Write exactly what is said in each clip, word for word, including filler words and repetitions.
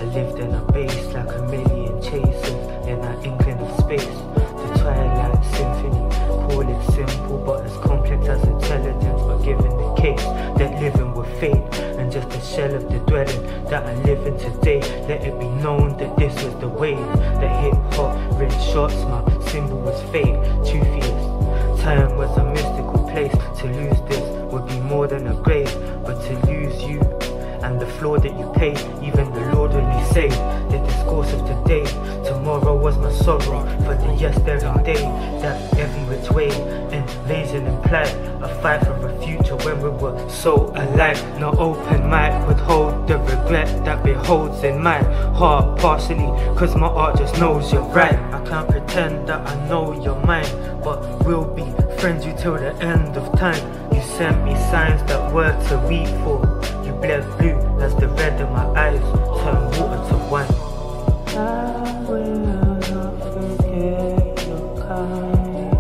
lived in a base like a million chasers in that inkling of space. The Twilight Symphony, call it simple but as complex as intelligence. But given the case that living with fate and just a shell of the dwelling that I live in today, let it be known that this was the wave that hit hot red shots. My symbol was fate, truthiest. Time was a mystical place. To lose this would be more than a grave, but to lose you and the floor that you paid, even the Lord only saved the discourse of today. Tomorrow was my sorrow for the yesterday day, that every which way invasion implied a fight for a future when we were so alive. No open mic would hold the regret that beholds in my heart partially, cause my art just knows you're right. I can't pretend that I know your mind, but we'll be friends you till the end of time. You sent me signs that were to weep for. You bled blue as the red in my eyes turned water to wine. I will not forget your kind,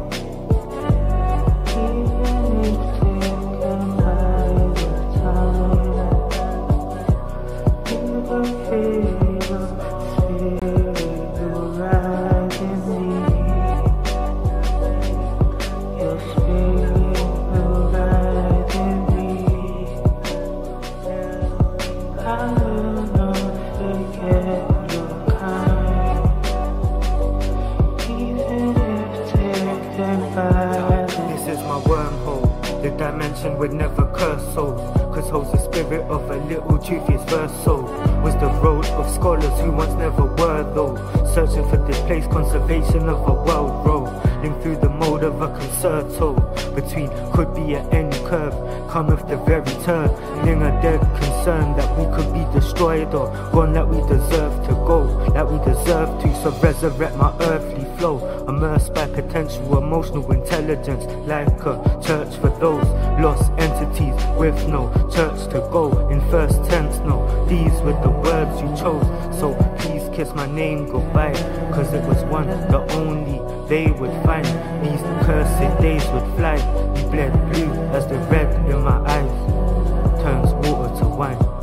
even if taken by the time. You were favor, spirit will rise in me. Your spirit will rise in me. I will not forget your kind, even if taken by. This is my wormhole, the dimension would never curse soul, cause holds the spirit of a little truthiest verse soul. Was the road of scholars who once never were though, searching for this place, conservation of a world road. Link through the mode of a concerto, between could be at any curve, come with the very turn. Ling a dead concern that we could be destroyed or gone, that we deserve to go, that we deserve to. So resurrect my earthly flow, immersed by potential emotional intelligence, like a church for those lost entities with no church to go. In first tense, no, these were the words you chose. So please kiss my name goodbye, cause it was one, the only they would find. These cursed days would fly. You bled blue as the red in my eyes turns water to wine.